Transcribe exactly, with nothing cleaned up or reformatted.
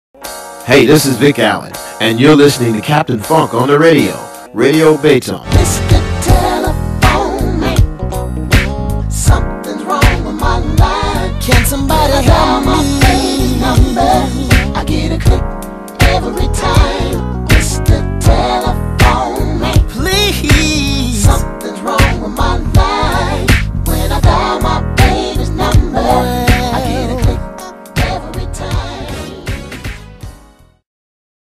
Hey, this is Vick Allen, and you're listening to Captain Funk on the radio, Radio Béton. Mister Telephone, something's wrong with my line. Can somebody